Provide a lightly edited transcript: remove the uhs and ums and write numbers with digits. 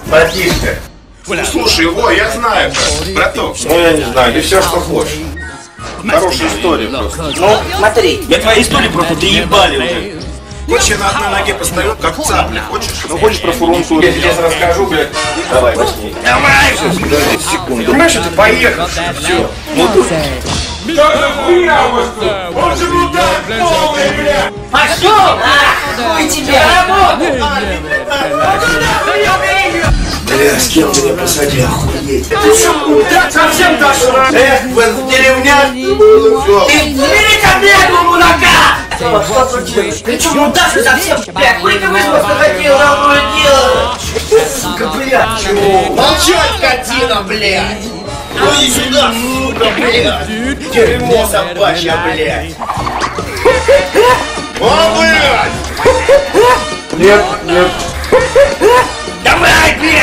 Братишка. Слушай, его я знаю, браток. Ну я не знаю, ты все, что хочешь. Хорошая история просто. Ну, смотри. Я твои истории просто доебали уже. Хочешь, я на одной ноге постою, как цапля, хочешь? Ну хочешь про фурункулу? Я сейчас расскажу, блядь. Давай, возьми. Давай! Подожди секунду. Понимаешь, что ты поехал? Все. Ну тут. Что за хуйня у вас тут? Он же мудак полный, бля! Пошел! Хуй тебе! Бля, с кем ты меня посадил? Охуеть. Ты что, мудак, совсем дошел? Эх, в деревнях. Ты бери ко мне этого мудака! Что случилось? Ты что, мудак совсем? Бля, хуй ты выспаться хотел, равное дело! Сука, блядь! Чего? Молчать, скотина, блядь! Ну иди сюда, сука, блядь! Дерьмо собачье, блядь! О, блядь! Нет, нет. Давай, блядь!